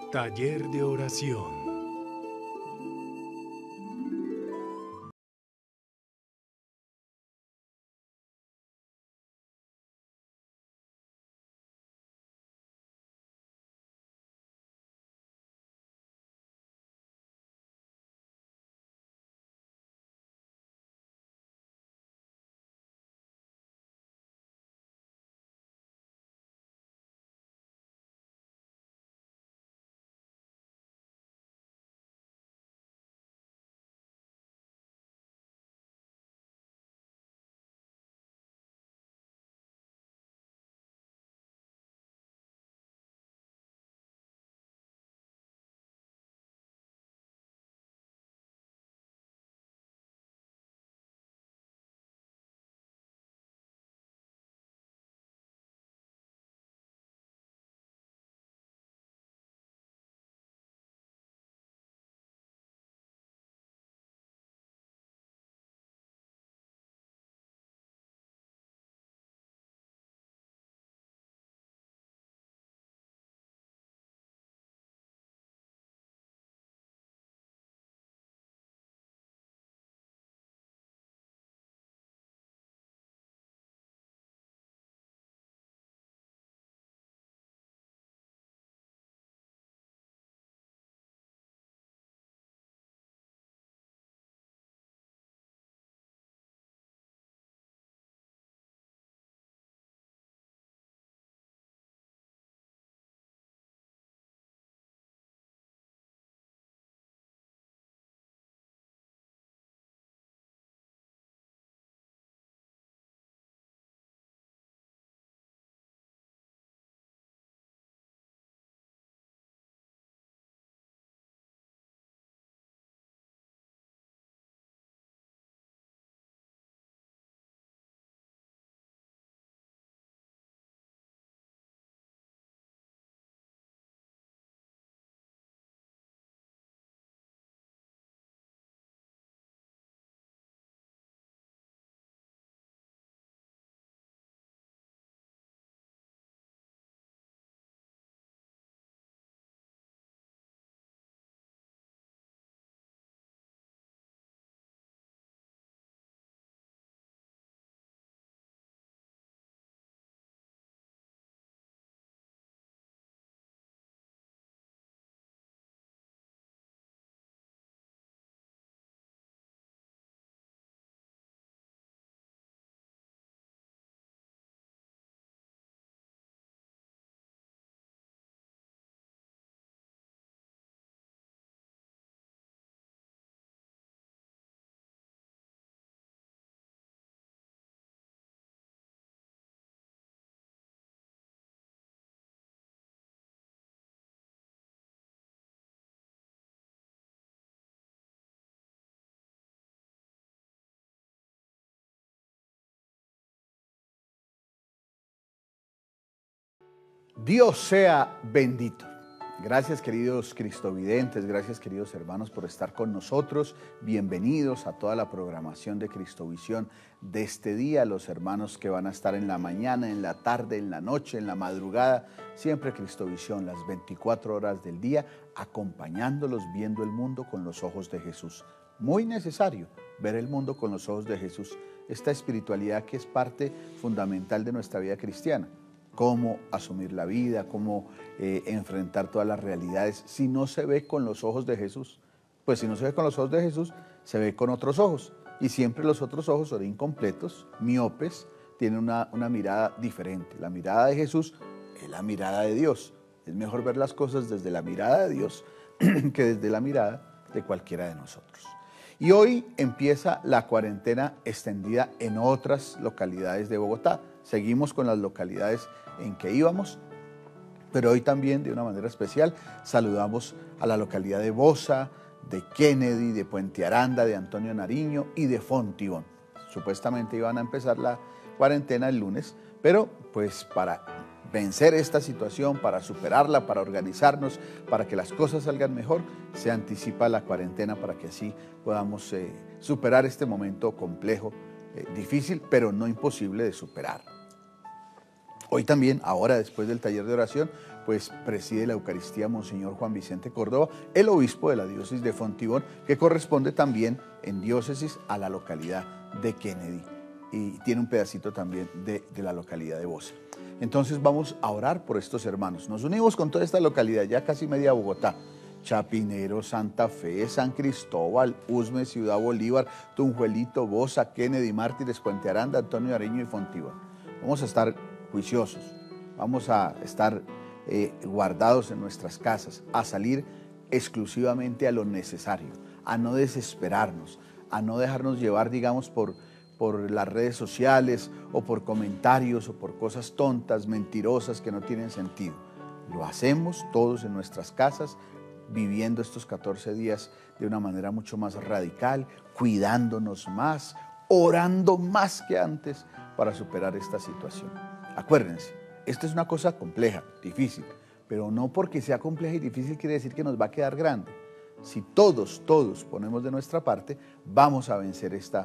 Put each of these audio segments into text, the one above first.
Taller de oración. Dios sea bendito. Gracias, queridos cristovidentes, gracias, queridos hermanos, por estar con nosotros. Bienvenidos a toda la programación de Cristovisión de este día, los hermanos que van a estar en la mañana, en la tarde, en la noche, en la madrugada. Siempre Cristovisión, las 24 horas del día, acompañándolos, viendo el mundo con los ojos de Jesús. Muy necesario ver el mundo con los ojos de Jesús. Esta espiritualidad que es parte fundamental de nuestra vida cristiana. Cómo asumir la vida, cómo enfrentar todas las realidades. Si no se ve con los ojos de Jesús, pues si no se ve con los ojos de Jesús, se ve con otros ojos. Y siempre los otros ojos son incompletos, miopes, tienen una mirada diferente. La mirada de Jesús es la mirada de Dios. Es mejor ver las cosas desde la mirada de Dios que desde la mirada de cualquiera de nosotros. Y hoy empieza la cuarentena extendida en otras localidades de Bogotá. Seguimos con las localidades en que íbamos, pero hoy también de una manera especial saludamos a la localidad de Bosa, de Kennedy, de Puente Aranda, de Antonio Nariño y de Fontibón. Supuestamente iban a empezar la cuarentena el lunes, pero pues para vencer esta situación, para superarla, para organizarnos, para que las cosas salgan mejor, se anticipa la cuarentena para que así podamos superar este momento complejo, difícil, pero no imposible de superar. Hoy también, ahora después del taller de oración, pues preside la Eucaristía Monseñor Juan Vicente Córdoba, el obispo de la diócesis de Fontibón, que corresponde también en diócesis a la localidad de Kennedy y tiene un pedacito también de la localidad de Bosa. Entonces vamos a orar por estos hermanos. Nos unimos con toda esta localidad, ya casi media Bogotá. Chapinero, Santa Fe, San Cristóbal, Usme, Ciudad Bolívar, Tunjuelito, Bosa, Kennedy, Mártires, Puente Aranda, Antonio Nariño y Fontibón. Vamos a estar juiciosos, vamos a estar guardados en nuestras casas, a salir exclusivamente a lo necesario, a no desesperarnos, a no dejarnos llevar, digamos, por las redes sociales o por comentarios o por cosas tontas, mentirosas que no tienen sentido. Lo hacemos todos en nuestras casas, viviendo estos 14 días de una manera mucho más radical, cuidándonos más, orando más que antes para superar esta situación. Acuérdense, esta es una cosa compleja, difícil, pero no porque sea compleja y difícil quiere decir que nos va a quedar grande. Si todos ponemos de nuestra parte, vamos a vencer este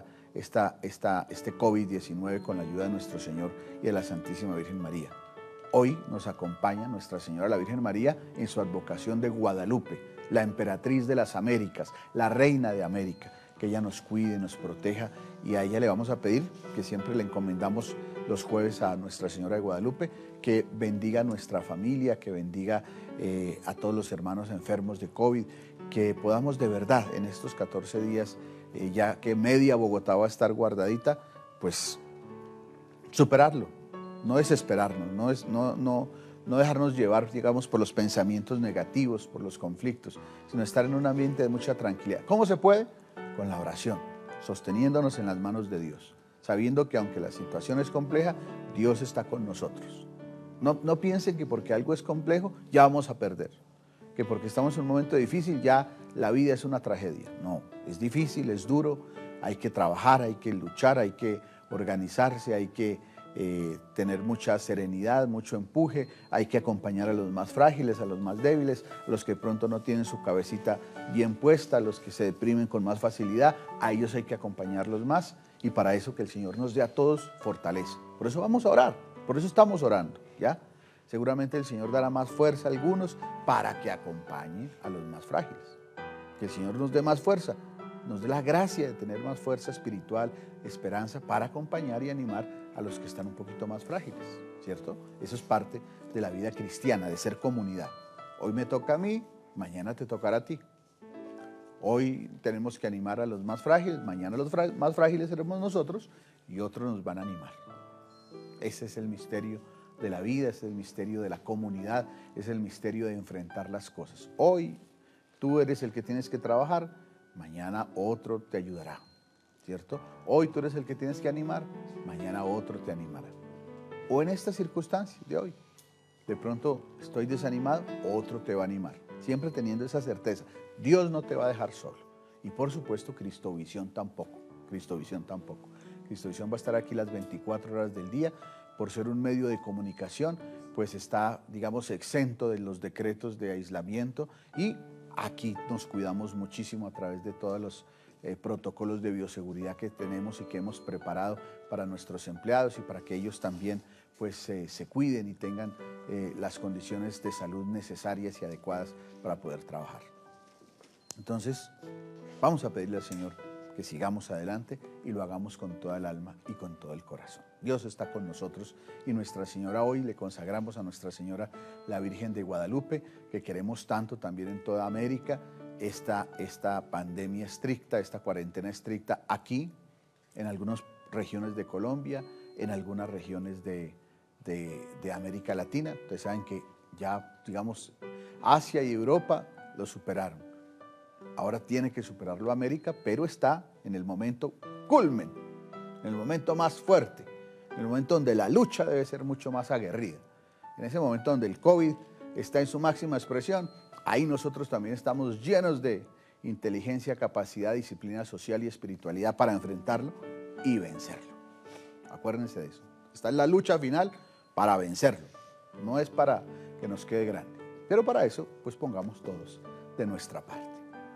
COVID-19 con la ayuda de nuestro Señor y de la Santísima Virgen María. Hoy nos acompaña Nuestra Señora la Virgen María en su advocación de Guadalupe, la emperatriz de las Américas, la reina de América, que ella nos cuide, nos proteja, y a ella le vamos a pedir, que siempre le encomendamos los jueves a Nuestra Señora de Guadalupe, que bendiga a nuestra familia, que bendiga a todos los hermanos enfermos de COVID, que podamos de verdad en estos 14 días, ya que media Bogotá va a estar guardadita, pues superarlo, no desesperarnos, no dejarnos llevar, digamos, por los pensamientos negativos, por los conflictos, sino estar en un ambiente de mucha tranquilidad. ¿Cómo se puede? Con la oración, sosteniéndonos en las manos de Dios, sabiendo que aunque la situación es compleja, Dios está con nosotros. No piensen que porque algo es complejo ya vamos a perder, que porque estamos en un momento difícil ya la vida es una tragedia. No, es difícil, es duro, hay que trabajar, hay que luchar, hay que organizarse, hay que tener mucha serenidad, mucho empuje, hay que acompañar a los más frágiles, a los más débiles, a los que pronto no tienen su cabecita bien puesta, a los que se deprimen con más facilidad, a ellos hay que acompañarlos más, y para eso que el Señor nos dé a todos fortaleza. Por eso vamos a orar, por eso estamos orando, ¿ya? Seguramente el Señor dará más fuerza a algunos para que acompañen a los más frágiles. Que el Señor nos dé más fuerza, nos dé la gracia de tener más fuerza espiritual, esperanza para acompañar y animar a los que están un poquito más frágiles, ¿cierto? Eso es parte de la vida cristiana, de ser comunidad. Hoy me toca a mí, mañana te tocará a ti. Hoy tenemos que animar a los más frágiles, mañana los más frágiles seremos nosotros y otros nos van a animar. Ese es el misterio de la vida, ese es el misterio de la comunidad, es el misterio de enfrentar las cosas. Hoy tú eres el que tienes que trabajar, mañana otro te ayudará, ¿cierto? Hoy tú eres el que tienes que animar, mañana otro te animará. O en esta circunstancia de hoy, de pronto estoy desanimado, otro te va a animar. Siempre teniendo esa certeza, Dios no te va a dejar solo. Y por supuesto, Cristovisión tampoco. Cristovisión va a estar aquí las 24 horas del día. Por ser un medio de comunicación, pues está, digamos, exento de los decretos de aislamiento, y aquí nos cuidamos muchísimo a través de todos los protocolos de bioseguridad que tenemos y que hemos preparado para nuestros empleados y para que ellos también pues se cuiden y tengan las condiciones de salud necesarias y adecuadas para poder trabajar. Entonces, vamos a pedirle al Señor que sigamos adelante y lo hagamos con toda el alma y con todo el corazón. Dios está con nosotros y Nuestra Señora, hoy le consagramos a Nuestra Señora la Virgen de Guadalupe, que queremos tanto también en toda América, esta pandemia estricta, esta cuarentena estricta aquí, en algunas regiones de Colombia, en algunas regiones de América Latina. Ustedes saben que ya, digamos, Asia y Europa lo superaron. Ahora tiene que superarlo América, pero está en el momento culmen, en el momento más fuerte, en el momento donde la lucha debe ser mucho más aguerrida. En ese momento donde el COVID está en su máxima expresión, ahí nosotros también estamos llenos de inteligencia, capacidad, disciplina social y espiritualidad para enfrentarlo y vencerlo. Acuérdense de eso. Está en la lucha final para vencerlo. No es para que nos quede grande. Pero para eso, pues pongamos todos de nuestra parte.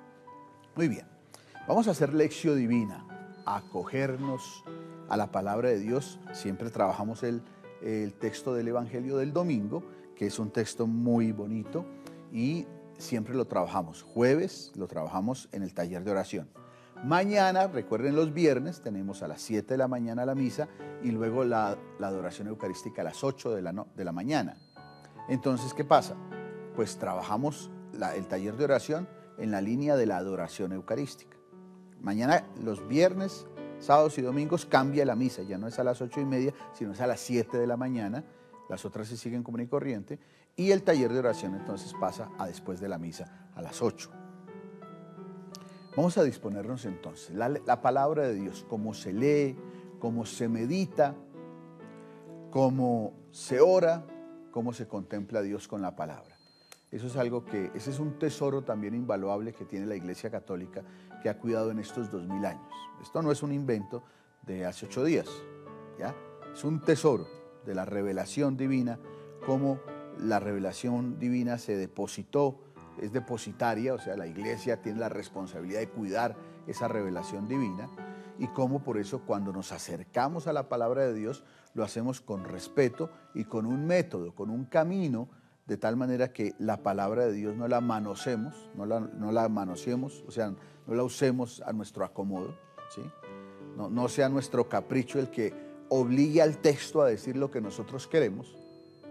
Muy bien. Vamos a hacer lección divina, a acogernos a la palabra de Dios. Siempre trabajamos el el texto del Evangelio del domingo, que es un texto muy bonito y siempre lo trabajamos. Jueves lo trabajamos en el taller de oración. Mañana, recuerden, los viernes tenemos a las 7 de la mañana la misa y luego la adoración eucarística a las 8 de la mañana. Entonces, ¿qué pasa? Pues trabajamos el taller de oración en la línea de la adoración eucarística. Mañana, los viernes, sábados y domingos cambia la misa, ya no es a las 8:30, sino es a las 7 de la mañana. Las otras se siguen común y corriente. Y el taller de oración entonces pasa a después de la misa, a las 8. Vamos a disponernos entonces. La palabra de Dios, cómo se lee, cómo se medita, cómo se ora, cómo se contempla a Dios con la palabra. Eso es algo ese es un tesoro también invaluable que tiene la Iglesia Católica, que ha cuidado en estos 2000 años. Esto no es un invento de hace 8 días, ¿ya? Es un tesoro de la revelación divina, cómo la revelación divina se depositó, es depositaria, o sea, la Iglesia tiene la responsabilidad de cuidar esa revelación divina, y cómo por eso cuando nos acercamos a la palabra de Dios lo hacemos con respeto y con un método, con un camino, de tal manera que la palabra de Dios no la manoseemos, no la manoseemos, o sea, no la usemos a nuestro acomodo, ¿sí? No sea nuestro capricho el que obligue al texto a decir lo que nosotros queremos,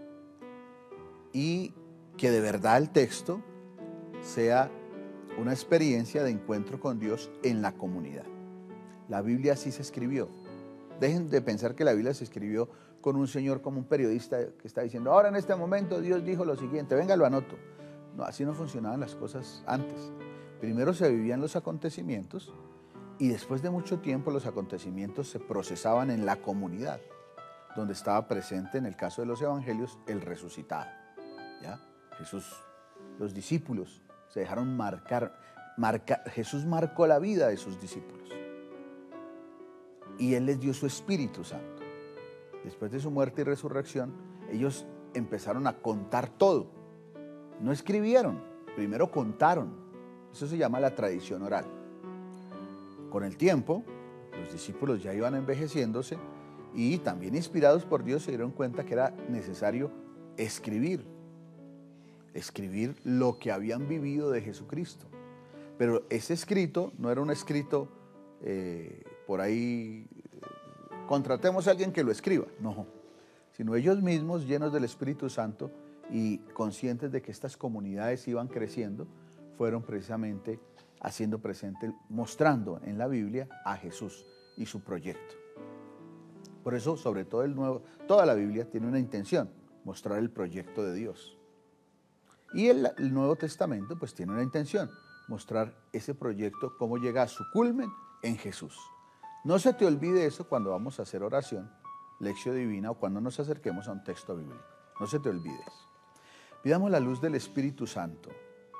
y que de verdad el texto sea una experiencia de encuentro con Dios en la comunidad. La Biblia así se escribió. Dejen de pensar que la Biblia se escribió con un señor como un periodista que está diciendo, ahora en este momento Dios dijo lo siguiente, venga, lo anoto. No, así no funcionaban las cosas antes. Primero se vivían los acontecimientos y después de mucho tiempo los acontecimientos se procesaban en la comunidad, donde estaba presente, en el caso de los evangelios, el resucitado. ¿Ya? Jesús, los discípulos se dejaron marcar. Jesús marcó la vida de sus discípulos y Él les dio su Espíritu Santo. Después de su muerte y resurrección, ellos empezaron a contar todo. No escribieron, primero contaron. Eso se llama la tradición oral. Con el tiempo, los discípulos ya iban envejeciéndose y también inspirados por Dios se dieron cuenta que era necesario escribir lo que habían vivido de Jesucristo. Pero ese escrito no era un escrito por ahí, contratemos a alguien que lo escriba, no, sino ellos mismos, llenos del Espíritu Santo y conscientes de que estas comunidades iban creciendo, fueron precisamente haciendo presente, mostrando en la Biblia a Jesús y su proyecto. Por eso, sobre todo toda la Biblia tiene una intención, mostrar el proyecto de Dios. Y el Nuevo Testamento pues tiene una intención, mostrar ese proyecto, cómo llega a su culmen en Jesús. No se te olvide eso cuando vamos a hacer oración, lección divina o cuando nos acerquemos a un texto bíblico. No se te olvide eso. Pidamos la luz del Espíritu Santo,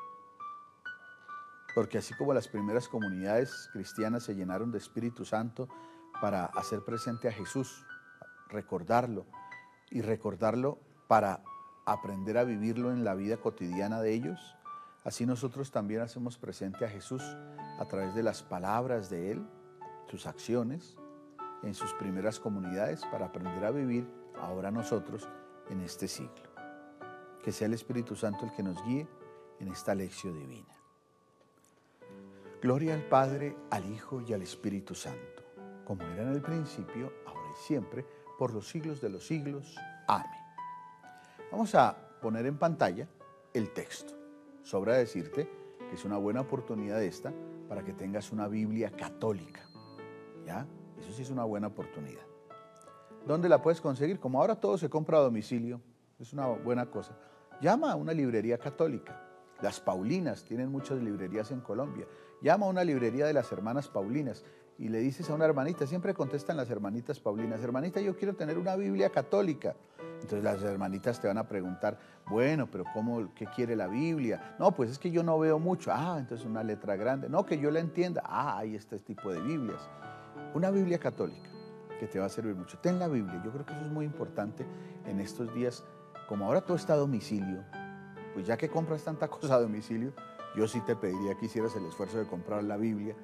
porque así como las primeras comunidades cristianas se llenaron de Espíritu Santo para hacer presente a Jesús, recordarlo y recordarlo para aprender a vivirlo en la vida cotidiana de ellos, así nosotros también hacemos presente a Jesús a través de las palabras de Él, sus acciones en sus primeras comunidades para aprender a vivir ahora nosotros en este siglo. Que sea el Espíritu Santo el que nos guíe en esta lección divina. Gloria al Padre, al Hijo y al Espíritu Santo, como era en el principio, ahora y siempre, por los siglos de los siglos. Amén. Vamos a poner en pantalla el texto. Sobra decirte que es una buena oportunidad esta para que tengas una Biblia católica. ¿Ya? Eso sí es una buena oportunidad. ¿Dónde la puedes conseguir? Como ahora todo se compra a domicilio, es una buena cosa. Llama a una librería católica. Las Paulinas tienen muchas librerías en Colombia. Llama a una librería de las hermanas Paulinas y le dices a una hermanita, siempre contestan las hermanitas Paulinas, hermanita, yo quiero tener una Biblia católica. Entonces las hermanitas te van a preguntar, bueno, pero ¿qué quiere la Biblia? No, pues es que yo no veo mucho. Ah, entonces una letra grande. No, que yo la entienda. Ah, hay este tipo de Biblias. Una Biblia católica que te va a servir mucho. Ten la Biblia. Yo creo que eso es muy importante en estos días. Como ahora todo está a domicilio, pues ya que compras tanta cosa a domicilio, yo sí te pediría que hicieras el esfuerzo de comprar la Biblia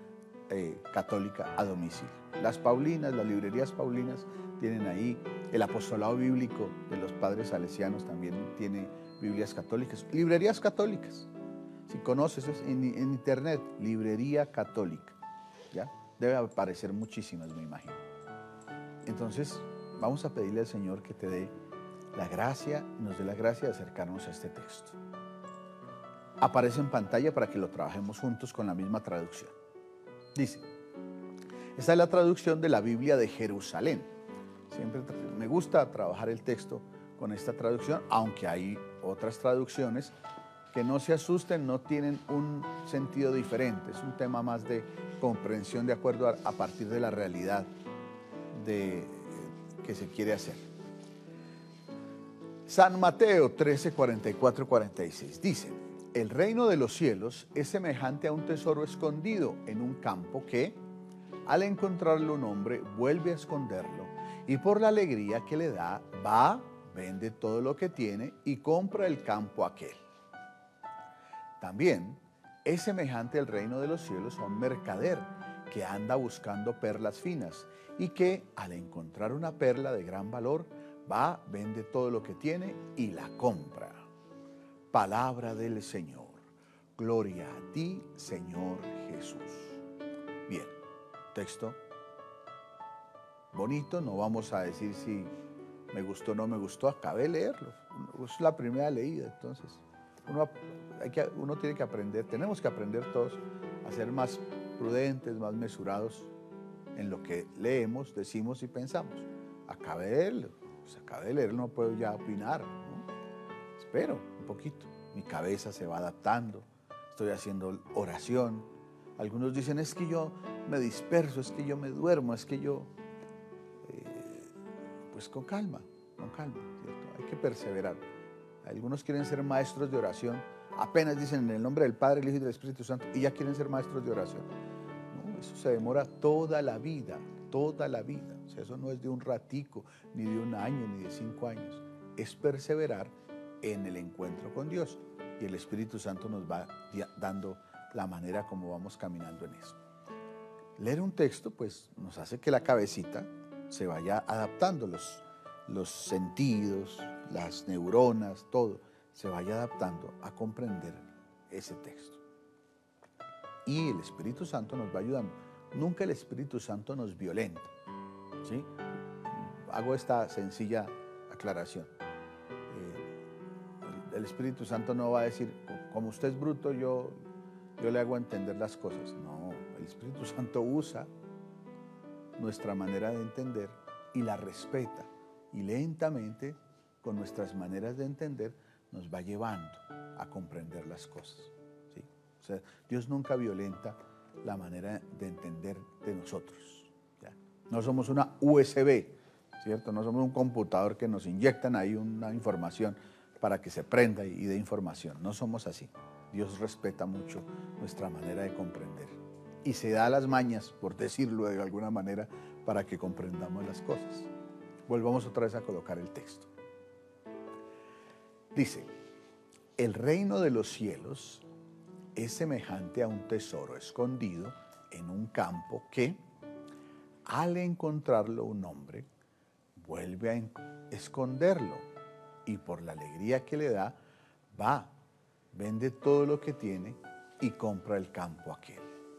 católica a domicilio. Las Paulinas, las librerías Paulinas tienen ahí, el apostolado bíblico de los padres salesianos también tiene Biblias católicas, librerías católicas. Si conoces en internet, librería católica, ¿ya? Debe aparecer muchísimas, me imagino. Entonces, vamos a pedirle al Señor que te dé la gracia, nos dé la gracia de acercarnos a este texto. Aparece en pantalla para que lo trabajemos juntos con la misma traducción. Dice, esta es la traducción de la Biblia de Jerusalén. Siempre me gusta trabajar el texto con esta traducción, aunque hay otras traducciones que no se asusten, no tienen un sentido diferente, es un tema más de comprensión de acuerdo a partir de la realidad que se quiere hacer. San Mateo 13, 44, 46 dice, el reino de los cielos es semejante a un tesoro escondido en un campo que, al encontrarlo un hombre, vuelve a esconderlo y por la alegría que le da, va, vende todo lo que tiene y compra el campo aquel. También es semejante el reino de los cielos a un mercader que anda buscando perlas finas y que, al encontrar una perla de gran valor, va, vende todo lo que tiene y la compra. Palabra del Señor. Gloria a ti, Señor Jesús. Bien, texto bonito, no vamos a decir si me gustó o no me gustó, acabé de leerlo, es la primera leída, entonces uno tiene que aprender, tenemos que aprender todos a ser más prudentes, más mesurados en lo que leemos, decimos y pensamos. Acabé de leerlo, no puedo ya opinar, ¿no? Espero un poquito, mi cabeza se va adaptando, estoy haciendo oración. Algunos dicen, es que yo me disperso, es que yo me duermo, es que yo... pues con calma, ¿cierto? Hay que perseverar. Algunos quieren ser maestros de oración, apenas dicen en el nombre del Padre, el Hijo y del Espíritu Santo, y ya quieren ser maestros de oración. No, eso se demora toda la vida, toda la vida. O sea, eso no es de un ratico, ni de un año, ni de 5 años. Es perseverar en el encuentro con Dios. Y el Espíritu Santo nos va dando la manera como vamos caminando en eso. Leer un texto, pues, nos hace que la cabecita se vaya adaptando, los sentidos, las neuronas, todo, se vaya adaptando a comprender ese texto. Y el Espíritu Santo nos va ayudando. Nunca el Espíritu Santo nos violenta, ¿sí? Hago esta sencilla aclaración. El Espíritu Santo no va a decir, como usted es bruto, yo le hago entender las cosas. No, el Espíritu Santo usa nuestra manera de entender y la respeta, y lentamente con nuestras maneras de entender nos va llevando a comprender las cosas, ¿sí? O sea, Dios nunca violenta la manera de entender de nosotros, ¿ya? No somos una USB, ¿cierto? No somos un computador que nos inyectan ahí una información para que se prenda y dé información. No somos así. Dios respeta mucho nuestra manera de comprender y se da las mañas, por decirlo de alguna manera, para que comprendamos las cosas. Volvamos otra vez a colocar el texto. Dice, el reino de los cielos es semejante a un tesoro escondido en un campo que, al encontrarlo un hombre, vuelve a esconderlo y por la alegría que le da, va, vende todo lo que tiene y compra el campo aquel.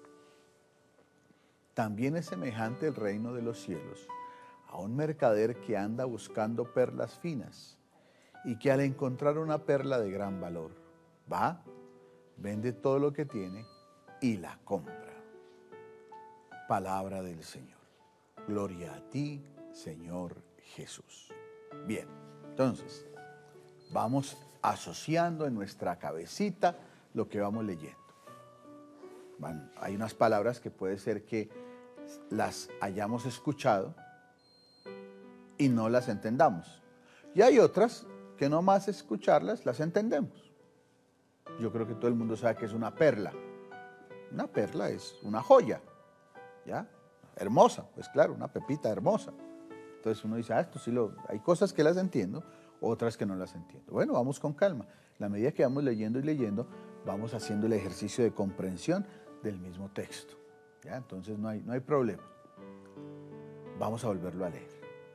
También es semejante el reino de los cielos a un mercader que anda buscando perlas finas y que al encontrar una perla de gran valor, va, vende todo lo que tiene y la compra. Palabra del Señor. Gloria a ti, Señor Jesús. Bien, entonces, vamos asociando en nuestra cabecita lo que vamos leyendo. Hay unas palabras que puede ser que las hayamos escuchado y no las entendamos. Y hay otras que no más escucharlas las entendemos. Yo creo que todo el mundo sabe que es una perla. Una perla es una joya, ¿ya? Hermosa, pues claro, una pepita hermosa. Entonces uno dice, esto sí hay cosas que las entiendo, otras que no las entiendo. Bueno, vamos con calma. La medida que vamos leyendo y leyendo, vamos haciendo el ejercicio de comprensión del mismo texto. ¿Ya? Entonces no hay problema. Vamos a volverlo a leer.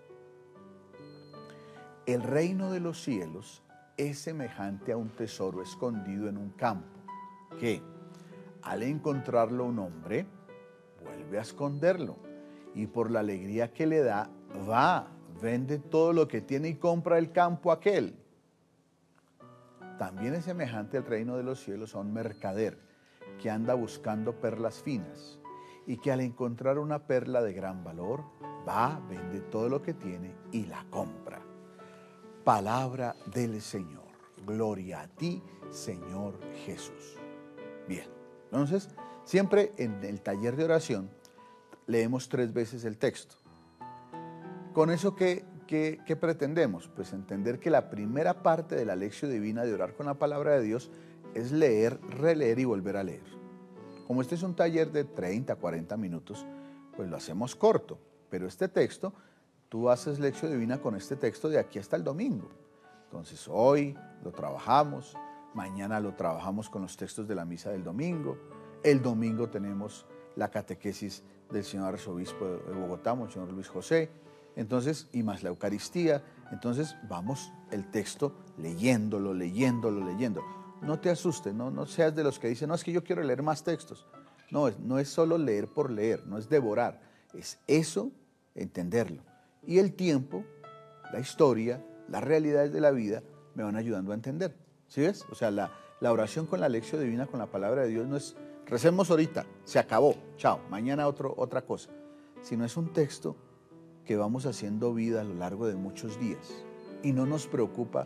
El reino de los cielos es semejante a un tesoro escondido en un campo, que al encontrarlo un hombre, vuelve a esconderlo, y por la alegría que le da, va, vende todo lo que tiene y compra el campo aquel. También es semejante el reino de los cielos a un mercader que anda buscando perlas finas, y que al encontrar una perla de gran valor, va, vende todo lo que tiene y la compra. Palabra del Señor. Gloria a ti, Señor Jesús. Bien, entonces, siempre en el taller de oración leemos 3 veces el texto. ¿Con eso qué pretendemos? Pues entender que la primera parte de la lección divina de orar con la palabra de Dios es leer, releer y volver a leer. Como este es un taller de 30, 40 minutos, pues lo hacemos corto, pero este texto, tú haces lección divina con este texto de aquí hasta el domingo. Entonces hoy lo trabajamos, mañana lo trabajamos con los textos de la misa del domingo, el domingo tenemos la catequesis del señor arzobispo de Bogotá, Monseñor Luis José, entonces, y más la Eucaristía, entonces vamos el texto leyéndolo. No te asustes, no seas de los que dicen, no, es que yo quiero leer más textos. No es solo leer por leer, no es devorar, es eso, entenderlo. Y el tiempo, la historia, las realidades de la vida me van ayudando a entender. ¿Sí ves? O sea, la oración con la lección divina, con la palabra de Dios, no es recemos ahorita, se acabó, chao, mañana otra cosa. Sino es un texto que vamos haciendo vida a lo largo de muchos días. Y no nos preocupa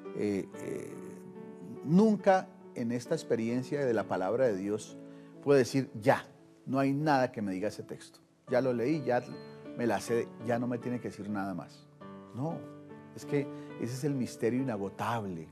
nunca en esta experiencia de la palabra de Dios puedo decir, ya, no hay nada que me diga ese texto. Ya lo leí, ya me la sé, ya no me tiene que decir nada más. No, es que ese es el misterio inagotable,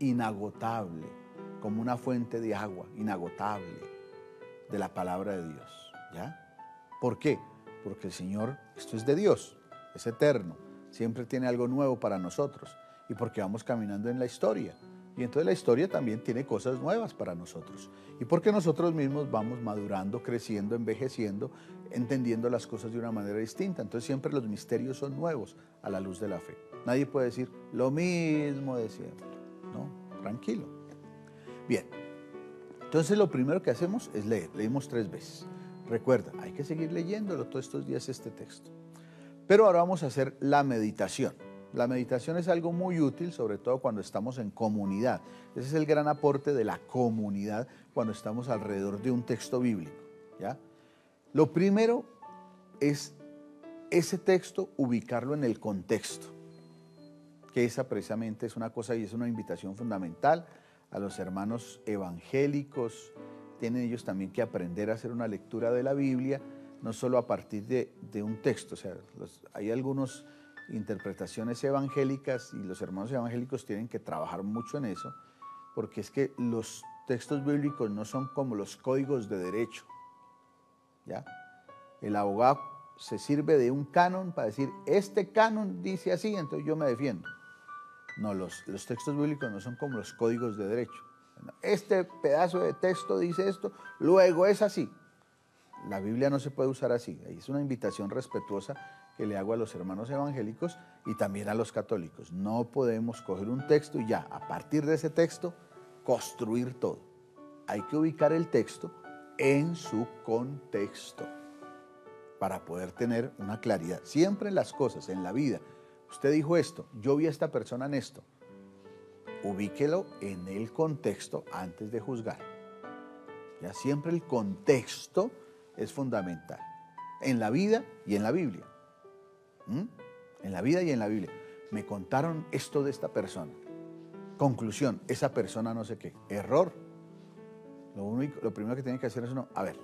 como una fuente de agua, inagotable, de la palabra de Dios. ¿Ya? ¿Por qué? Porque el Señor, esto es de Dios, es eterno, siempre tiene algo nuevo para nosotros, y porque vamos caminando en la historia. Y entonces la historia también tiene cosas nuevas para nosotros. Y porque nosotros mismos vamos madurando, creciendo, envejeciendo, entendiendo las cosas de una manera distinta. Entonces siempre los misterios son nuevos a la luz de la fe. Nadie puede decir lo mismo de siempre. No, tranquilo. Bien, entonces lo primero que hacemos es leer. Leímos 3 veces. Recuerda, hay que seguir leyéndolo todos estos días este texto. Pero ahora vamos a hacer la meditación. La meditación es algo muy útil, sobre todo cuando estamos en comunidad. Ese es el gran aporte de la comunidad cuando estamos alrededor de un texto bíblico. ¿Ya? Lo primero es ese texto ubicarlo en el contexto, que esa precisamente es una cosa y es una invitación fundamental a los hermanos evangélicos. Tienen ellos también que aprender a hacer una lectura de la Biblia, no solo a partir de un texto. O sea, hay algunas interpretaciones evangélicas y los hermanos evangélicos tienen que trabajar mucho en eso, porque es que los textos bíblicos no son como los códigos de derecho. ¿Ya? El abogado se sirve de un canon para decir, este canon dice así, entonces yo me defiendo. No, los textos bíblicos no son como los códigos de derecho. Este pedazo de texto dice esto, luego es así. La Biblia no se puede usar así. Es una invitación respetuosa que le hago a los hermanos evangélicos y también a los católicos. No podemos coger un texto y ya, a partir de ese texto, construir todo. Hay que ubicar el texto en su contexto para poder tener una claridad. Siempre en las cosas, en la vida. Usted dijo esto, yo vi a esta persona en esto. Ubíquelo en el contexto antes de juzgar. Ya siempre el contexto es fundamental. En la vida y en la Biblia. En la vida y en la Biblia. Me contaron esto de esta persona. Conclusión, esa persona no sé qué. Error. Lo primero que tienen que hacer es a ver,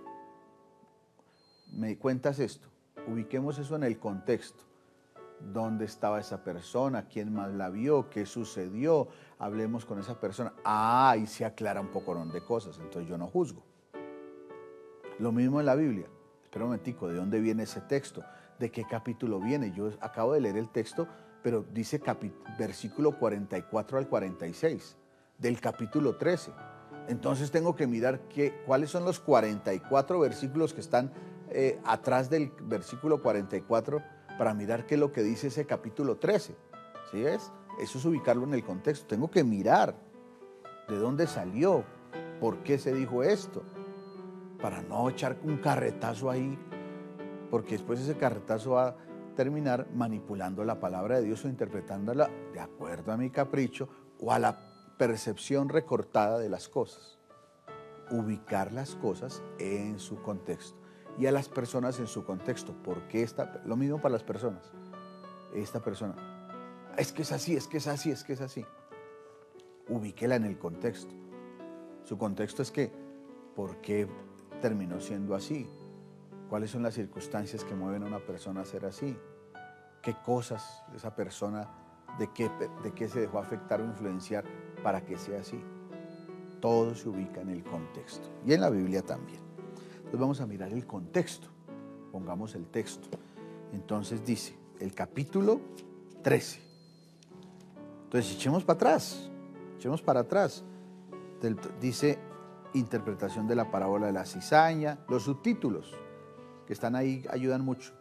me cuentas esto. Ubiquemos eso en el contexto. ¿Dónde estaba esa persona? ¿Quién más la vio? ¿Qué sucedió? Hablemos con esa persona. Ahí se aclara un poco de cosas, entonces yo no juzgo. Lo mismo en la Biblia. Espera un momentico, ¿de dónde viene ese texto? ¿De qué capítulo viene? Yo acabo de leer el texto, pero dice versículo 44 al 46, del capítulo 13. Entonces tengo que mirar cuáles son los 44 versículos que están atrás del versículo 44 para mirar qué es lo que dice ese capítulo 13. ¿Sí ves? Eso es ubicarlo en el contexto. Tengo que mirar de dónde salió, por qué se dijo esto, para no echar un carretazo ahí, porque después ese carretazo va a terminar manipulando la palabra de Dios o interpretándola de acuerdo a mi capricho o a la percepción recortada de las cosas. Ubicar las cosas en su contexto y a las personas en su contexto. Porque lo mismo para las personas. Esta persona, es que es así, es que es así, es que es así. Ubíquela en el contexto. Su contexto es que, ¿por qué terminó siendo así? ¿Cuáles son las circunstancias que mueven a una persona a ser así? ¿Qué cosas esa persona, de qué se dejó afectar o influenciar para que sea así? Todo se ubica en el contexto. Y en la Biblia también. Entonces vamos a mirar el contexto. Pongamos el texto. Entonces dice, el capítulo 13. Entonces echemos para atrás. Echemos para atrás. Dice, interpretación de la parábola de la cizaña. Los subtítulos que están ahí ayudan mucho.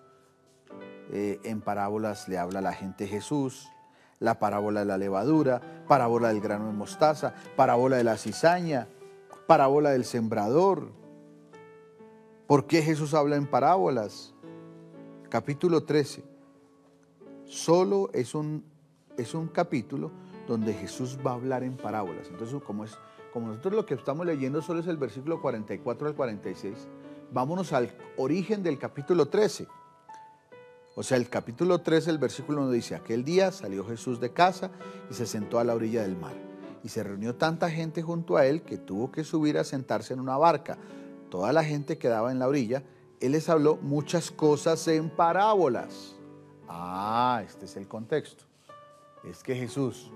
En parábolas le habla a la gente Jesús, la parábola de la levadura, parábola del grano de mostaza, parábola de la cizaña, parábola del sembrador. ¿Por qué Jesús habla en parábolas? Capítulo 13. Solo es un capítulo donde Jesús va a hablar en parábolas. Entonces, como nosotros lo que estamos leyendo solo es el versículo 44 al 46, vámonos al origen del capítulo 13. O sea, el capítulo 13, el versículo 1 dice, aquel día salió Jesús de casa y se sentó a la orilla del mar. Y se reunió tanta gente junto a él que tuvo que subir a sentarse en una barca. Toda la gente quedaba en la orilla. Él les habló muchas cosas en parábolas. Este es el contexto. Es que Jesús,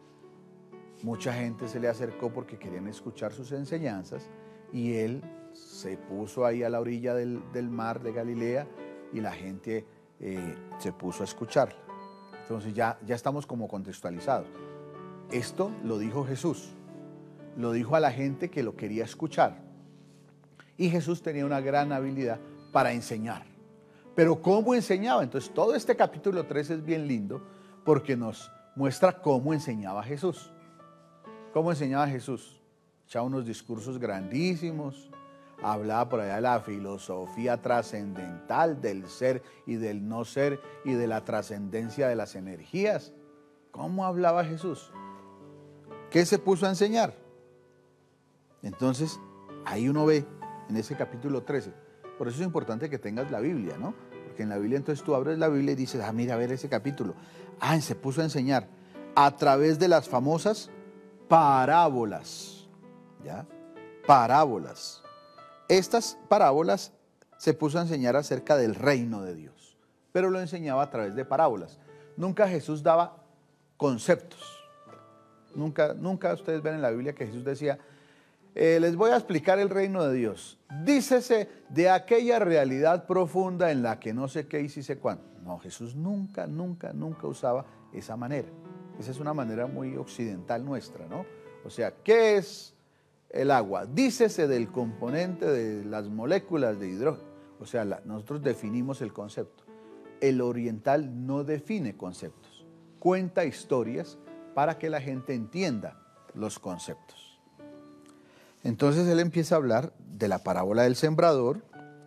mucha gente se le acercó porque querían escuchar sus enseñanzas y él se puso ahí a la orilla del mar de Galilea y la gente se puso a escucharla. Entonces ya estamos como contextualizados. Esto lo dijo Jesús, lo dijo a la gente que lo quería escuchar. Y Jesús tenía una gran habilidad para enseñar. Pero ¿cómo enseñaba? Entonces todo este capítulo 3 es bien lindo porque nos muestra cómo enseñaba Jesús. ¿Cómo enseñaba Jesús? Echaba unos discursos grandísimos, hablaba por allá de la filosofía trascendental del ser y del no ser y de la trascendencia de las energías. ¿Cómo hablaba Jesús? ¿Qué se puso a enseñar? Entonces, ahí uno ve en ese capítulo 13. Por eso es importante que tengas la Biblia, ¿no? Porque en la Biblia entonces tú abres la Biblia y dices, mira, a ver ese capítulo. Se puso a enseñar a través de las famosas parábolas, ¿ya? Parábolas. Estas parábolas se puso a enseñar acerca del reino de Dios, pero lo enseñaba a través de parábolas. Nunca Jesús daba conceptos. Nunca ustedes ven en la Biblia que Jesús decía, les voy a explicar el reino de Dios. Dícese de aquella realidad profunda en la que no sé qué y sí sé cuándo. No, Jesús nunca usaba esa manera. Esa es una manera muy occidental nuestra, ¿no? O sea, ¿qué es el agua? Dícese del componente de las moléculas de hidrógeno. O sea, nosotros definimos el concepto. El oriental no define conceptos. Cuenta historias para que la gente entienda los conceptos. Entonces él empieza a hablar de la parábola del sembrador.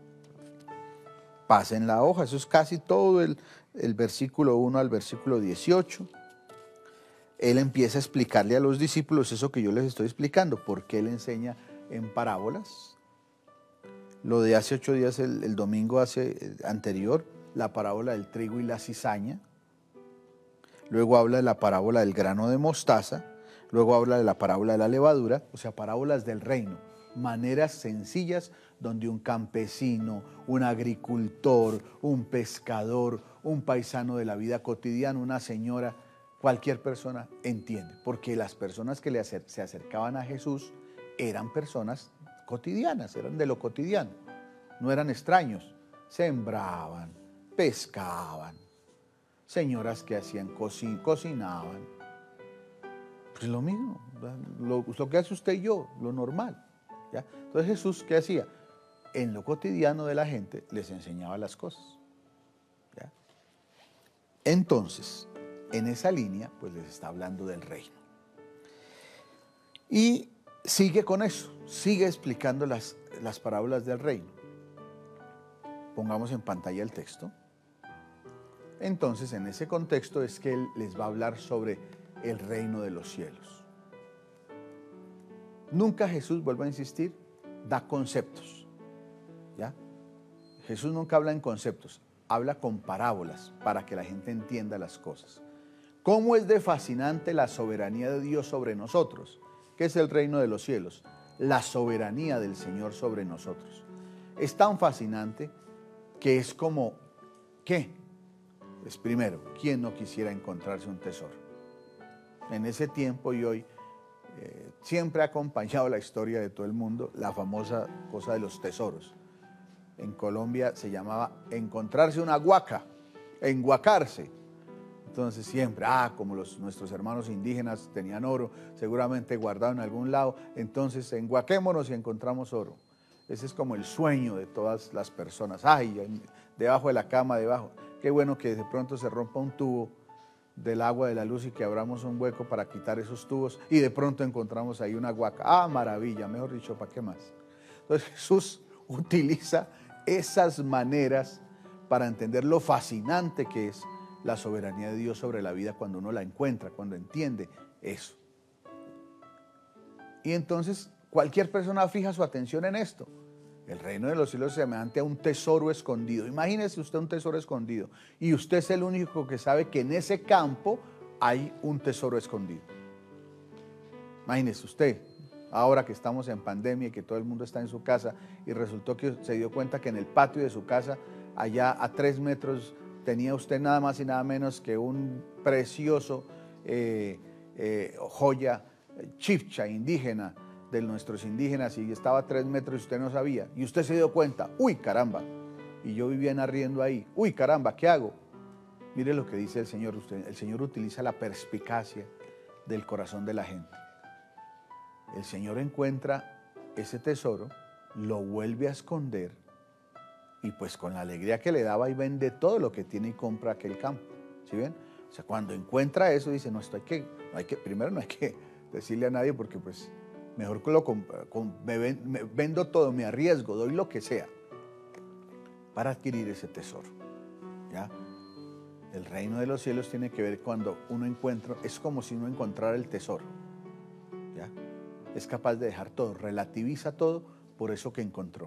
Pasen la hoja, eso es casi todo el versículo 1 al versículo 18. Él empieza a explicarle a los discípulos eso que yo les estoy explicando, porque él enseña en parábolas. Lo de hace 8 días, el domingo anterior, la parábola del trigo y la cizaña. Luego habla de la parábola del grano de mostaza. Luego habla de la parábola de la levadura, o sea, parábolas del reino. Maneras sencillas donde un campesino, un agricultor, un pescador, un paisano de la vida cotidiana, una señora, cualquier persona entiende. Porque las personas que se acercaban a Jesús eran personas cotidianas, eran de lo cotidiano. No eran extraños. Sembraban, pescaban. Señoras que hacían cocinaban. Pues lo mismo, lo que hace usted y yo, lo normal. ¿Ya? Entonces Jesús, ¿qué hacía? en lo cotidiano de la gente les enseñaba las cosas. ¿Ya? Entonces, en esa línea, pues les está hablando del reino. Y sigue con eso, sigue explicando las parábolas del reino. Pongamos en pantalla el texto. Entonces, en ese contexto es que él les va a hablar sobre el reino de los cielos. Nunca Jesús, vuelvo a insistir, da conceptos. ¿Ya? Jesús nunca habla en conceptos, habla con parábolas para que la gente entienda las cosas. ¿Cómo es de fascinante la soberanía de Dios sobre nosotros? ¿Qué es el reino de los cielos? La soberanía del Señor sobre nosotros. Es tan fascinante que es como, ¿qué? Pues primero, ¿quién no quisiera encontrarse un tesoro? En ese tiempo y hoy siempre ha acompañado la historia de todo el mundo la famosa cosa de los tesoros. En Colombia se llamaba encontrarse una huaca, enguacarse. Entonces siempre, como nuestros hermanos indígenas tenían oro, seguramente guardado en algún lado, entonces enguaquémonos y encontramos oro. Ese es como el sueño de todas las personas. Debajo de la cama, debajo. Qué bueno que de pronto se rompa un tubo del agua de la luz y que abramos un hueco para quitar esos tubos y de pronto encontramos ahí una huaca. Maravilla, mejor dicho, ¿para qué más? Entonces Jesús utiliza esas maneras para entender lo fascinante que es la soberanía de Dios sobre la vida cuando uno la encuentra, cuando entiende eso. Y entonces cualquier persona fija su atención en esto. El reino de los cielos es semejante a un tesoro escondido. Imagínese usted un tesoro escondido y usted es el único que sabe que en ese campo hay un tesoro escondido. Imagínese usted, ahora que estamos en pandemia y que todo el mundo está en su casa y resultó que se dio cuenta que en el patio de su casa, allá a 3 metros, tenía usted nada más y nada menos que un precioso joya chifcha indígena de nuestros indígenas y estaba a 3 metros y usted no sabía. Y usted se dio cuenta, uy, caramba. Y yo vivía en arriendo ahí, uy, caramba, ¿qué hago? Mire lo que dice el Señor. El Señor utiliza la perspicacia del corazón de la gente. El Señor encuentra ese tesoro, lo vuelve a esconder y pues con la alegría que le daba y vende todo lo que tiene y compra aquel campo. ¿Sí ven? O sea, cuando encuentra eso dice, primero no hay que decirle a nadie porque pues mejor me vendo todo, me arriesgo, doy lo que sea para adquirir ese tesoro. ¿Ya? El reino de los cielos tiene que ver cuando uno encuentra, es como si uno encontrara el tesoro. ¿Ya? Es capaz de dejar todo, relativiza todo por eso que encontró.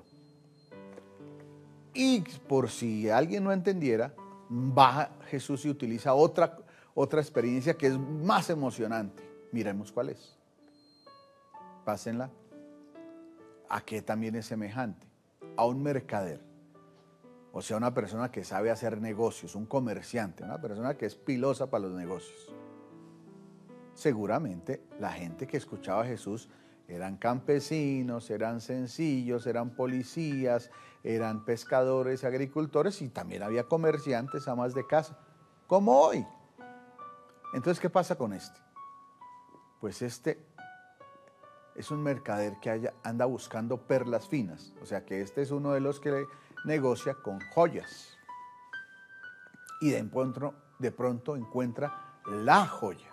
Y por si alguien no entendiera, baja Jesús y utiliza otra experiencia que es más emocionante. Miremos cuál es. Pásenla. ¿A qué también es semejante? A un mercader. O sea, una persona que sabe hacer negocios, un comerciante, una persona que es pilosa para los negocios. Seguramente la gente que escuchaba a Jesús eran campesinos, eran sencillos, eran policías, eran pescadores, agricultores y también había comerciantes, amas de casa, como hoy. Entonces, ¿qué pasa con este? Pues este es un mercader que anda buscando perlas finas, o sea que este es uno de los que negocia con joyas y de pronto encuentra la joya,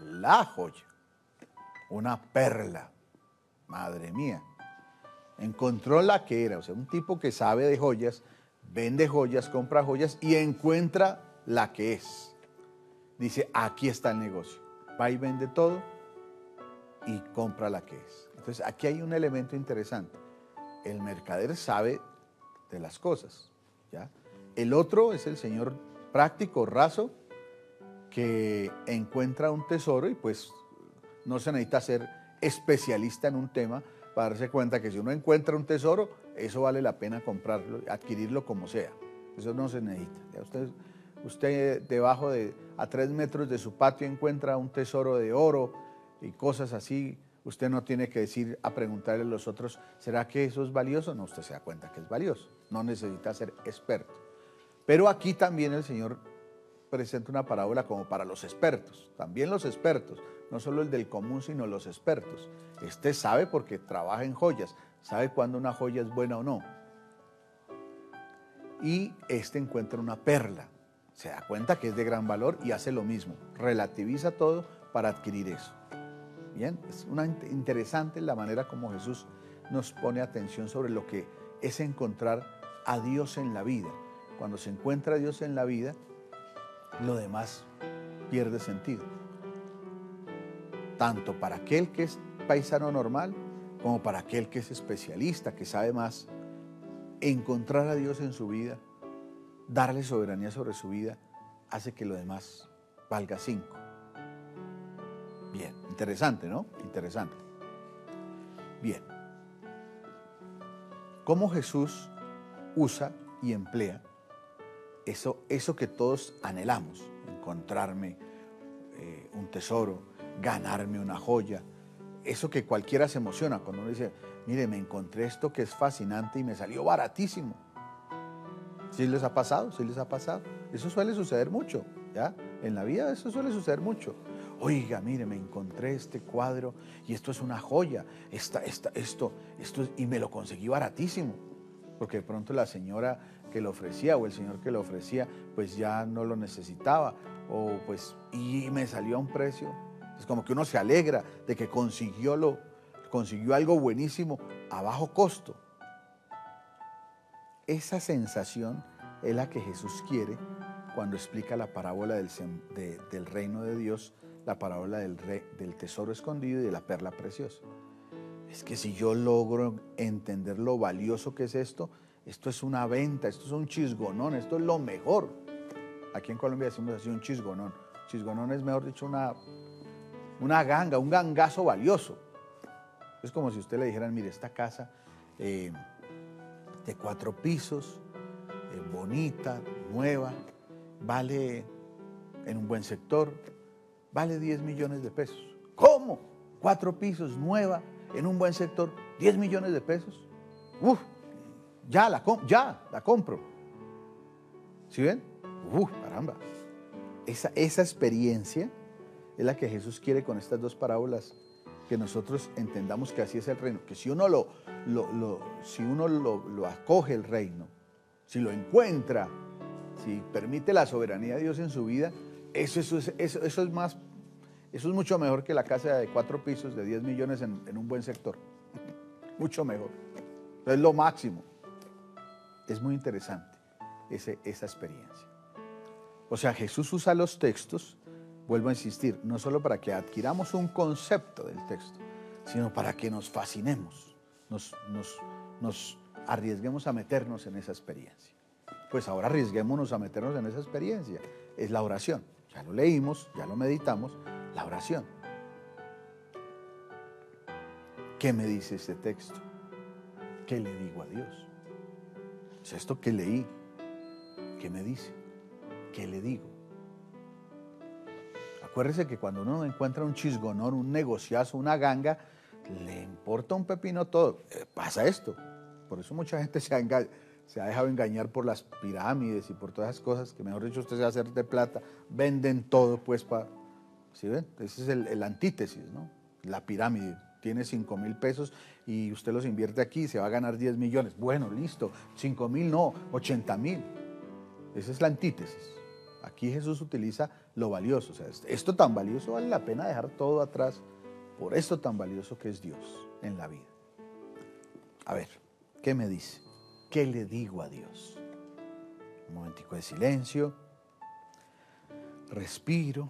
una perla. Madre mía, encontró la que era, o sea, un tipo que sabe de joyas, vende joyas, compra joyas y encuentra la que es. Dice, aquí está el negocio. Va y vende todo y compra la que es. Entonces, aquí hay un elemento interesante. El mercader sabe de las cosas, ¿ya? El otro es el señor práctico, raso, que encuentra un tesoro y pues no se necesita ser especialista en un tema para darse cuenta que si uno encuentra un tesoro, eso vale la pena comprarlo, adquirirlo como sea. Eso no se necesita. Ya usted debajo a 3 metros de su patio encuentra un tesoro de oro y cosas así. Usted no tiene que preguntarle a los otros, ¿será que eso es valioso? No, usted se da cuenta que es valioso. No necesita ser experto. Pero aquí también el Señor presenta una parábola como para los expertos. También los expertos, no solo el del común, sino los expertos. Este sabe porque trabaja en joyas, sabe cuándo una joya es buena o no. y este encuentra una perla. Se da cuenta que es de gran valor y hace lo mismo, relativiza todo para adquirir eso. Bien, es interesante la manera como Jesús nos pone atención sobre lo que es encontrar a Dios en la vida. Cuando se encuentra a Dios en la vida, lo demás pierde sentido. Tanto para aquel que es paisano normal, como para aquel que es especialista, que sabe más. Encontrar a Dios en su vida, darle soberanía sobre su vida, hace que lo demás valga 5. Bien, interesante, ¿no? Interesante. Bien. ¿Cómo Jesús usa y emplea eso que todos anhelamos? Encontrarme un tesoro, ganarme una joya. Eso que cualquiera se emociona cuando uno dice, mire, me encontré esto que es fascinante y me salió baratísimo. ¿Sí les ha pasado? ¿Sí les ha pasado? Eso suele suceder mucho, ¿ya? En la vida eso suele suceder mucho. Oiga, mire, me encontré este cuadro y esto es una joya, esto y me lo conseguí baratísimo. Porque de pronto la señora que lo ofrecía o el señor que lo ofrecía, pues ya no lo necesitaba, o pues, y me salió a un precio. Es como que uno se alegra de que consiguió algo buenísimo a bajo costo. Esa sensación es la que Jesús quiere cuando explica la parábola del reino de Dios, la parábola del tesoro escondido y de la perla preciosa. Es que si yo logro entender lo valioso que es esto es una venta, esto es un chisgonón, esto es lo mejor. Aquí en Colombia decimos así, un chisgonón. Chisgonón es, mejor dicho, una ganga, un gangazo valioso. Es como si usted le dijeran, mire, esta casa de 4 pisos, bonita, nueva, vale, en un buen sector, vale 10 millones de pesos. ¿Cómo? 4 pisos, nueva, en un buen sector, 10 millones de pesos. Uf, ya la compro. ¿Sí ven? Uf, caramba. Esa experiencia es la que Jesús quiere con estas 2 parábolas, que nosotros entendamos que así es el reino, que si uno lo acoge el reino, si lo encuentra, si permite la soberanía de Dios en su vida, eso es mucho mejor que la casa de 4 pisos de 10 millones en un buen sector. Mucho mejor. Es lo máximo. Es muy interesante esa experiencia. O sea, Jesús usa los textos, vuelvo a insistir, no solo para que adquiramos un concepto del texto, sino para que nos fascinemos, nos arriesguemos a meternos en esa experiencia. Pues ahora arriesguémonos a meternos en esa experiencia. Es la oración. Ya lo leímos, ya lo meditamos, la oración. ¿Qué me dice este texto? ¿Qué le digo a Dios? Es esto que leí. ¿Qué me dice? ¿Qué le digo? Acuérdese que cuando uno encuentra un chisgonón, un negociazo, una ganga, le importa un pepino todo. Pasa esto. Por eso mucha gente se ha dejado engañar por las pirámides y por todas esas cosas, que mejor dicho usted se va a hacer de plata, venden todo pues para... ¿Sí ven? Ese es el antítesis, ¿no? La pirámide. Tiene 5,000 pesos y usted los invierte aquí y se va a ganar 10 millones. Bueno, listo. 5,000 no, 80,000. Esa es la antítesis. Aquí Jesús utiliza lo valioso. O sea, esto tan valioso vale la pena dejar todo atrás por esto tan valioso que es Dios en la vida. A ver, ¿qué me dice? ¿Qué le digo a Dios? Un momentico de silencio. Respiro.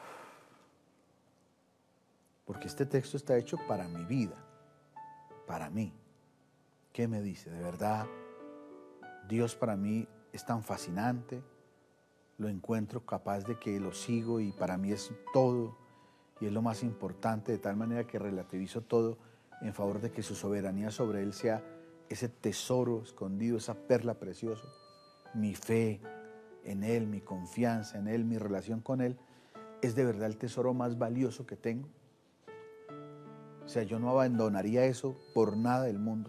Porque este texto está hecho para mi vida, para mí. ¿Qué me dice? De verdad, Dios para mí es tan fascinante, lo encuentro capaz de que lo sigo y para mí es todo y es lo más importante, de tal manera que relativizo todo en favor de que su soberanía sobre él sea ese tesoro escondido, esa perla preciosa. Mi fe en él, mi confianza en él, mi relación con él, es de verdad el tesoro más valioso que tengo. O sea, yo no abandonaría eso por nada del mundo.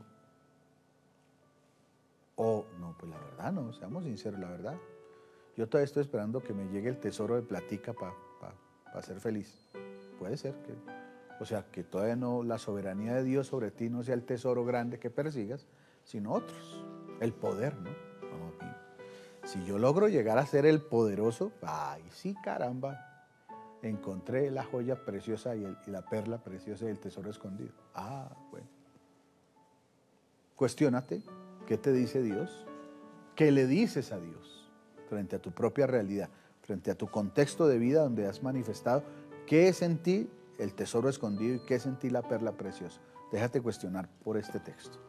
O, no, pues la verdad no, seamos sinceros, la verdad. Yo todavía estoy esperando que me llegue el tesoro de platica para ser feliz. Puede ser que, o sea, que todavía no, la soberanía de Dios sobre ti no sea el tesoro grande que persigas, sino otros, el poder, ¿no? Si yo logro llegar a ser el poderoso, ay, sí, caramba, encontré la joya preciosa y la perla preciosa y el tesoro escondido. Ah, bueno. Cuestiónate, ¿qué te dice Dios? ¿Qué le dices a Dios frente a tu propia realidad, frente a tu contexto de vida donde has manifestado qué es en ti el tesoro escondido y qué es en ti la perla preciosa? Déjate cuestionar por este texto.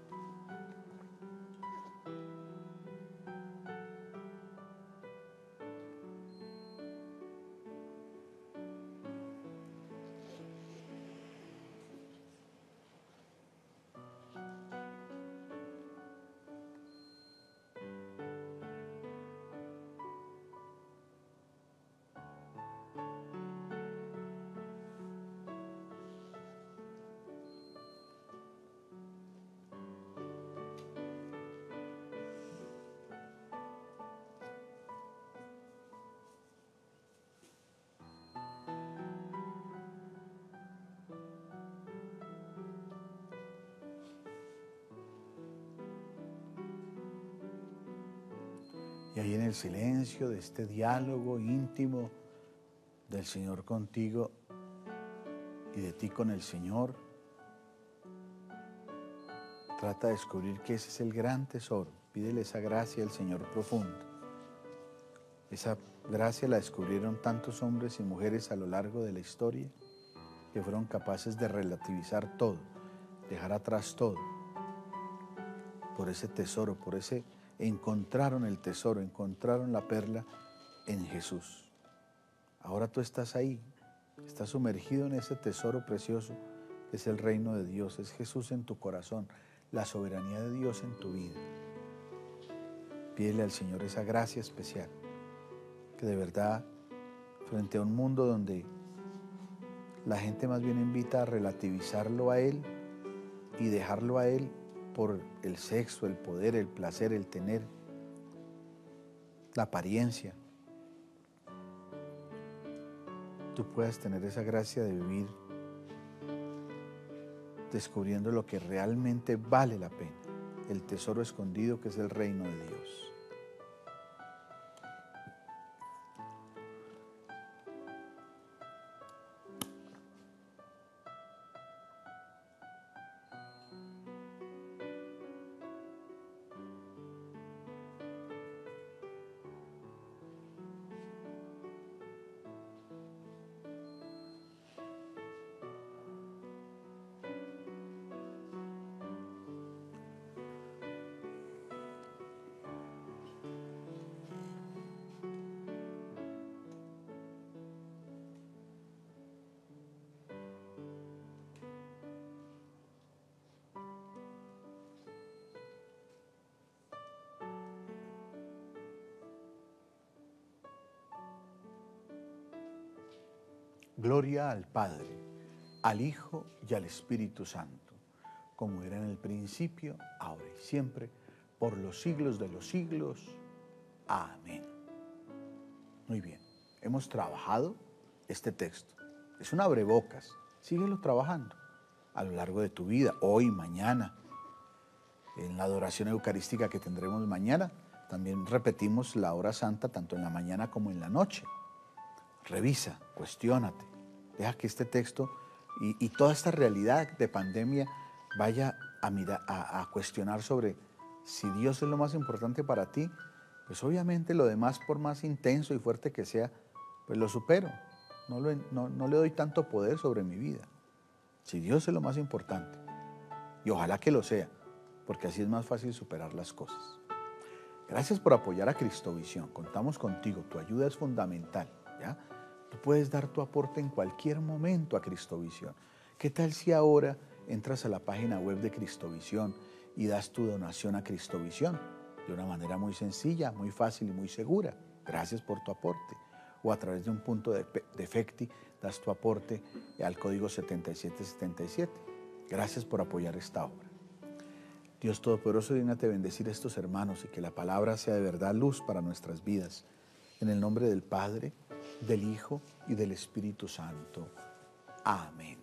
Y ahí en el silencio de este diálogo íntimo del Señor contigo y de ti con el Señor, trata de descubrir que ese es el gran tesoro. Pídele esa gracia al Señor profundo. Esa gracia la descubrieron tantos hombres y mujeres a lo largo de la historia que fueron capaces de relativizar todo, dejar atrás todo, por ese tesoro, por ese encontraron el tesoro, encontraron la perla en Jesús. Ahora tú estás ahí, estás sumergido en ese tesoro precioso, es el reino de Dios, es Jesús en tu corazón, la soberanía de Dios en tu vida. Pídele al Señor esa gracia especial, que de verdad, frente a un mundo donde la gente más bien invita a relativizarlo a Él y dejarlo a Él por el sexo, el poder, el placer, el tener, la apariencia, tú puedas tener esa gracia de vivir descubriendo lo que realmente vale la pena, el tesoro escondido que es el reino de Dios. Gloria al Padre, al Hijo y al Espíritu Santo, como era en el principio, ahora y siempre, por los siglos de los siglos. Amén. Muy bien, hemos trabajado este texto. Es un abrebocas, síguelo trabajando a lo largo de tu vida, hoy, mañana. En la adoración eucarística que tendremos mañana, también repetimos la hora santa tanto en la mañana como en la noche. Revisa, cuestiónate, deja que este texto y toda esta realidad de pandemia vaya a cuestionar sobre si Dios es lo más importante para ti, pues obviamente lo demás, por más intenso y fuerte que sea, pues lo supero, no le doy tanto poder sobre mi vida. Si Dios es lo más importante, y ojalá que lo sea, porque así es más fácil superar las cosas. Gracias por apoyar a Cristovisión, contamos contigo, tu ayuda es fundamental, ¿ya? Tú puedes dar tu aporte en cualquier momento a Cristovisión. ¿Qué tal si ahora entras a la página web de Cristovisión y das tu donación a Cristovisión? De una manera muy sencilla, muy fácil y muy segura. Gracias por tu aporte. O a través de un punto de Efecti das tu aporte al código 7777. Gracias por apoyar esta obra. Dios Todopoderoso, dígnate bendecir a estos hermanos y que la palabra sea de verdad luz para nuestras vidas. En el nombre del Padre, del Hijo y del Espíritu Santo. Amén.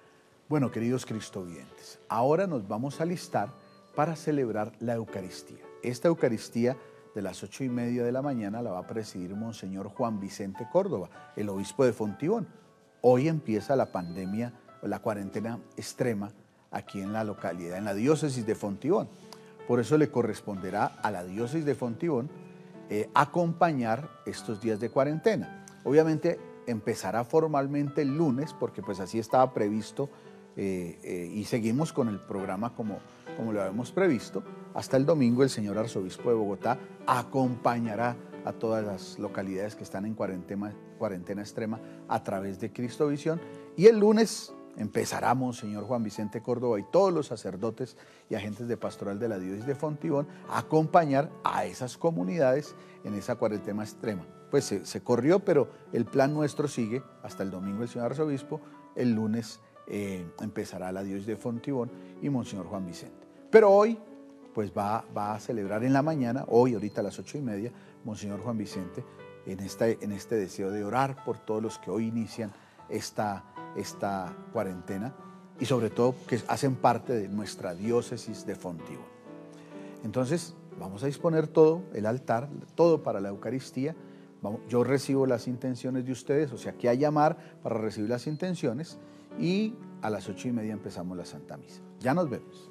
Bueno, queridos cristovidentes, ahora nos vamos a alistar para celebrar la Eucaristía. esta Eucaristía de las 8:30 de la mañana la va a presidir Monseñor Juan Vicente Córdoba, el obispo de Fontibón. Hoy empieza la pandemia, la cuarentena extrema aquí en la localidad, en la diócesis de Fontibón. Por eso le corresponderá a la diócesis de Fontibón acompañar estos días de cuarentena. Obviamente empezará formalmente el lunes, porque pues así estaba previsto y seguimos con el programa como lo habíamos previsto. Hasta el domingo el señor arzobispo de Bogotá acompañará a todas las localidades que están en cuarentena extrema a través de Cristovisión, y el lunes empezará Monseñor Juan Vicente Córdoba y todos los sacerdotes y agentes de pastoral de la diócesis de Fontibón a acompañar a esas comunidades en esa cuarentena extrema. Pues se corrió, pero el plan nuestro sigue hasta el domingo el señor arzobispo. El lunes empezará la diócesis de Fontibón y Monseñor Juan Vicente. Pero hoy pues va a celebrar en la mañana, hoy ahorita a las 8:30, Monseñor Juan Vicente, en este deseo de orar por todos los que hoy inician esta cuarentena y sobre todo que hacen parte de nuestra diócesis de Fontibón. Entonces vamos a disponer todo, el altar, todo para la Eucaristía. Yo recibo las intenciones de ustedes, o sea que a llamar para recibir las intenciones, y a las 8:30 empezamos la Santa Misa. Ya nos vemos.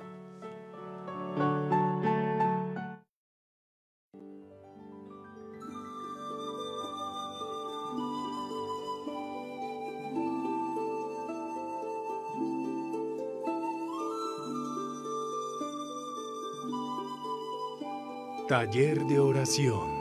Taller de oración.